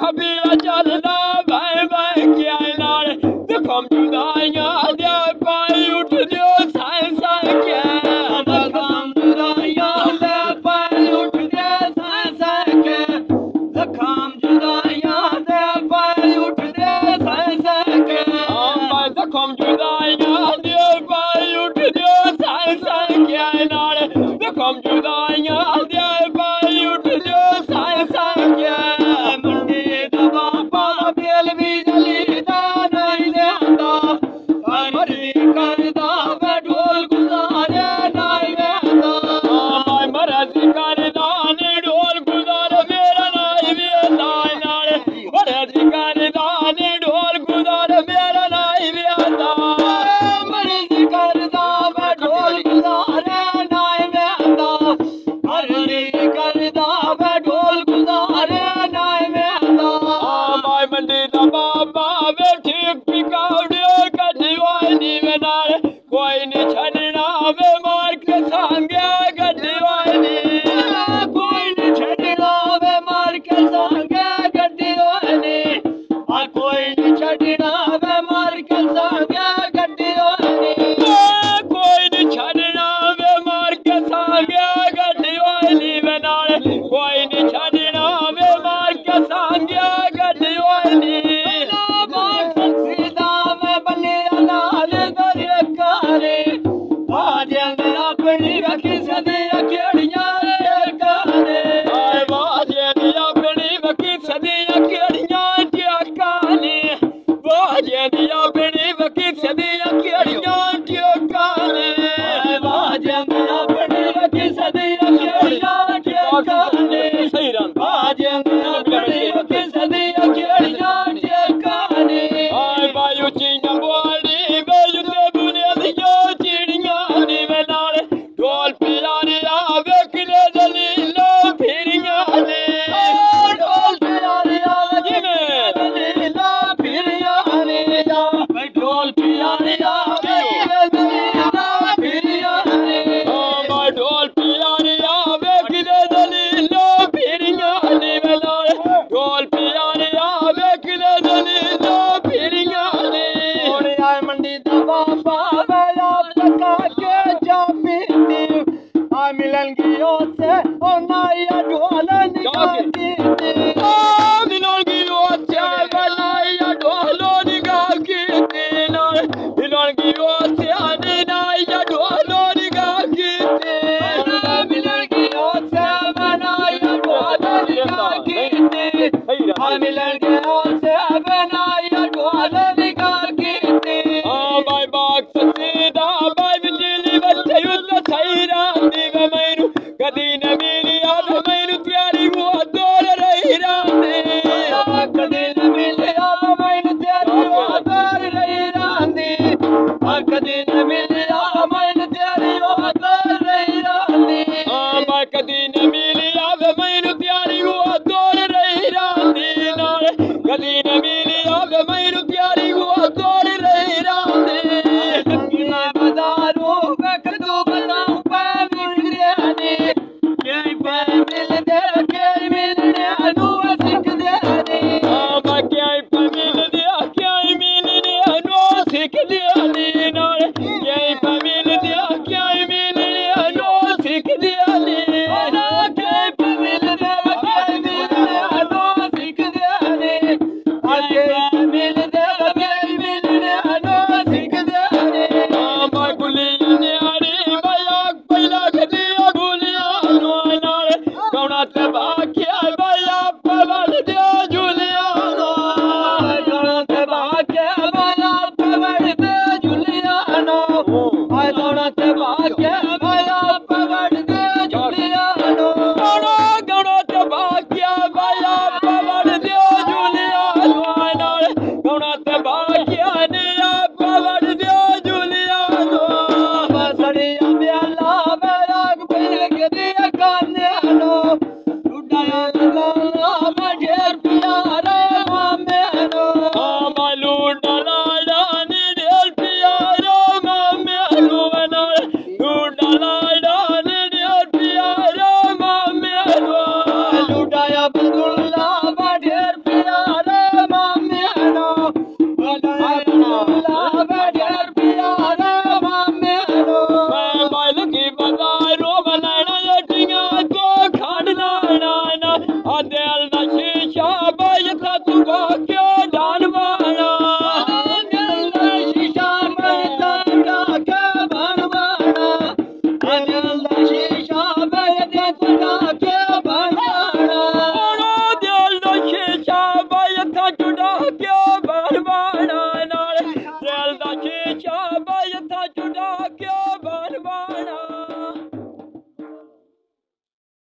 कबीरा चलदा भाई भाई क्या नाल देखम जुदाइयां दे पाई उठ दियो साई साई क्या देखम जुदाइयां दे पाई उठ दियो साई साई क्या देखम जुदाइयां दे पाई उठ दियो साई साई क्या भाई देखम जुदाइयां दे पाई उठ दियो साई साई क्या नाल देखम जुदाइयां दे पाई उठ दियो साई साई क्या मंडी दा बाबा बेल भी जली दा नहीं देंदा मर्जी करदा वे ढोल गुजारे नहीं देंदा भाई मर्जी करदा नी ढोल गुजारे मेरा नहीं वेंदा नाल मर्जी करदा नी ढोल गुजारे मेरा नहीं वेंदा मर्जी करदा वे ढोल गुजारे नहीं वेंदा मर्जी करदा वे ढोल गुजारे नहीं वेंदा भाई मंडी दा बाबा वे ठीक पिकाउड़ियो गड्डी वाली वे नाल कोई नहीं छड़ना वे मार के सांगे गड्डी वाली कोई नहीं छड़ना वे मार के सांगे गड्डी वाली आ कोई नहीं छड़ना वे मार के सांगे गड्डी वाली कोई नहीं छड़ना वे मार के सांगे गड्डी वाली वे नाल कोई नहीं छड़ना वे मार के सांगे गड्डी वाली सीधा मैं बलिया नाल दरिया कारे बाजें अपनी रखी सदिया केड़ियां कारे बाजें अपनी रखी सदिया केड़ियां काने बाजें अपनी रखी सदिया केड़ियां काने बाजें अपनी रखी सदिया केड़ियां काने सही रंग बाजें अपनी रखी सदिया केड़ियां काने आए बायु चीना बोली बेयु ते बुनियादियो चिड़ियां नी वे नाल ढोल पियारे आवे किले दलीलो फिरियां ने ढोल पियारे आवे दलीलो फिरियां ने भाई ढोल पियारे आवे दलीलो फिरियां ने ओ भाई ढोल पियारे आवे किले दलीलो फिरियां ने वे नाल ढोल पियारे आवे किले दलीलो फिरियां ने ओरे आए मंडी दा बाबा वे आप तका के जा पीती आ मिलन गियो से ओ नाया ढोल निकालती ओ मिलन गियो से बनाया ढोल निकालती ना मिलन गियो से नाया ढोल निकालती मिलन गियो से बनाया ढोल निकालती आ मिलन गियो से बनाया ढोल निकालती आ भाई बाग सीधा भाई बिजली बच्चे युद्ध सही रांदी वे मैनू कदी न मिली आवे मैनू त्यारी वो दौर रही रांदी कदी न मिली आवे मैनू त्यारी वो दौर रही रांदी कदी न मिली आवे मैनू त्यारी वो दौर रही रांदी भाई कदी न मिली आवे मैनू त्यारी वो दौर रही रांदी नाल कदी न मिली आवे दिल दा